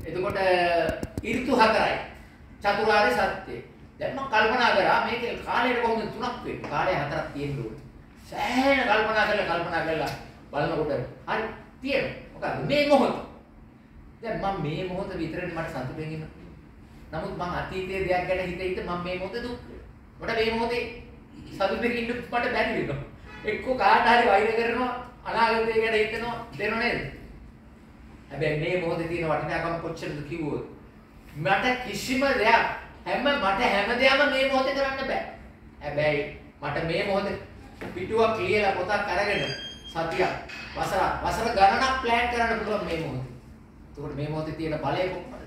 එතකොට ඍතු හතරයි. චතුරාර්ය සත්‍යය. දැන් මම කල්පනා කරා මේකේ කාලයට කොහොමද තුනක් වෙන්නේ? කාලය හතරක් තියෙන්න ඕනේ. සෑහෙන කල්පනා කරලා බලනකොට හරි තියෙනවා. මොකද මේ මොහොත. දැන් මම මේ මොහොත විතරනේ මට සතුටෙන් ඉන්න. නමුත් මම අතීතයේ දෙයක් ගැන හිත මම මේ මොහොතේ දුක් වෙනවා. මට මේ මොහොතේ සතුටෙන් ඉන්න මට බැරි වෙනවා. එක්ක කාට හරි වෛර කරනවා අනාගතය ගැන හිතනවා දෙනව නේද? හැබැයි මේ මොහොතේ තියෙන වටිනාකම කොච්චරද කිව්වොත් මට කිසිම දෙයක් මට හැම දෙයක්ම මේ මොහොතේ කරන්න බෑ. හැබැයි මට මේ මොහොතේ පිටුවක් ලියලා පොතක් අරගෙන සතියක් වසර ගණනක් ප්ලෑන් කරන්න පුළුවන් මේ මොහොතේ. ඒකට මේ මොහොතේ තියෙන බලය කොහොමද?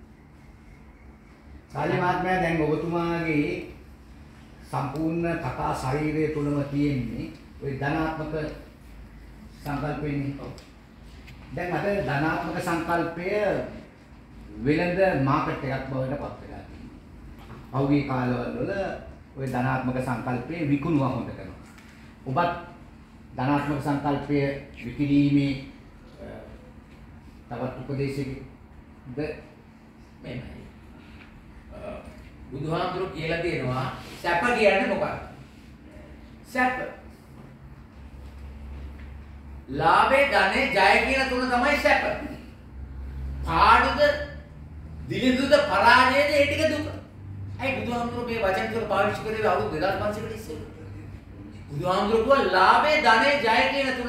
සාලි මහත්මයා දැන් ඔබතුමාගේ සම්පූර්ණ කතා ශරීරය තුලම තියෙන්නේ ওই ධනාත්මක සංකල්පෙන්නේ. දැන් අද ධනාත්මක සංකල්පය වෙළඳ මාකට් එකක් බවට පත් වෙලා තියෙනවා. පහුගිය කාලවල වල ওই ධනාත්මක සංකල්පය විකුණුවා හොඳ කරනවා. ඔබත් ධනාත්මක සංකල්පය විකිණීමේ තවත් උපදේශයකද මෙහෙමයි. බුදුහාමුදුරුවෝ කියලා තියෙනවා සැප කියන්නේ මොකක්ද? සැප. ලාභේ ධනේ ජය කියන තුන තමයි සැප. පාඩුද දිලිඳුද පරාජයද ඒ ටික දුක. අයි බුදුහාමුදුරුවෝ මේ වචන තුන පාවිච්චි කරේ අවුරුදු 2500 කට ඉස්සෙල්ලා. බුදුහාමුදුරුවෝ කිව්වා ලාභේ ධනේ ජය කියන තුන